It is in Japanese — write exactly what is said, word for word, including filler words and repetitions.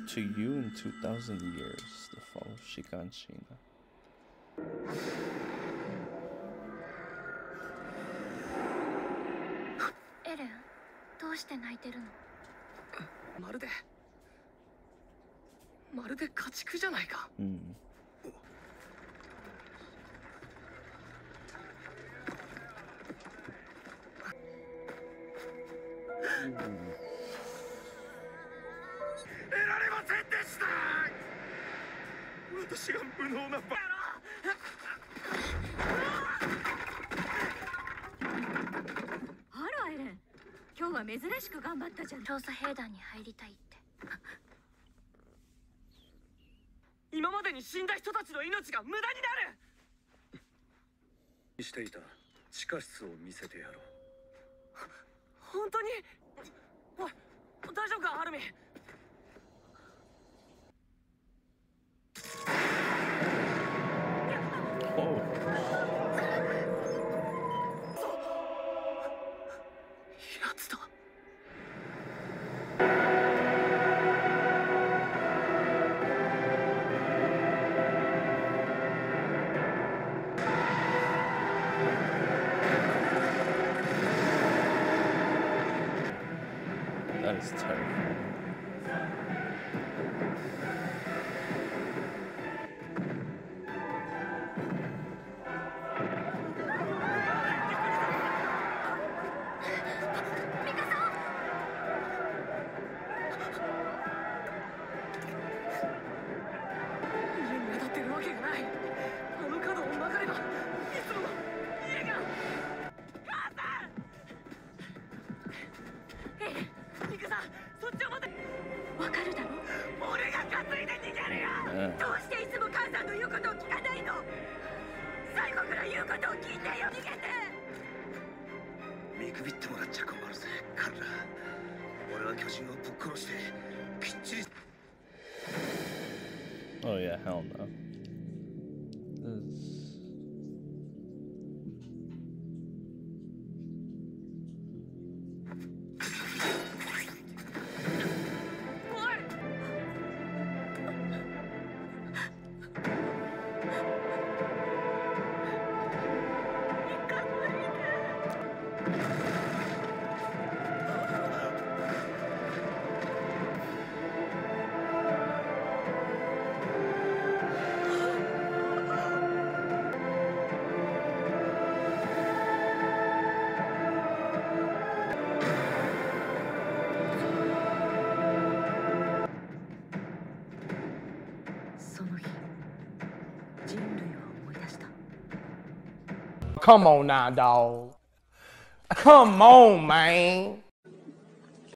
to you in two thousand years, the fall of Shiganshina. エレン、どうして泣いてるの？ まるでまるで家畜じゃないか。 うん。 得られませんでした。私が無能なバカ。 あらエレン、今日は珍しく頑張ったじゃん。調査兵団に入りたいって。 今までに死んだ人たちの命が無駄になる。していた地下室を見せてやろう。本当に？おい、大丈夫か、アルミ。やつだ。 That is terrible. Yeah. どうしていつも母さんの言うことを聞かないの？最後から言うことを聞いてよ。逃げて。 見くびってもらっちゃ困るぜ、彼ら。俺は巨人をぶっ殺してきっちり。 Oh yeah, hell no. This... Come on now, dog. Come on, man.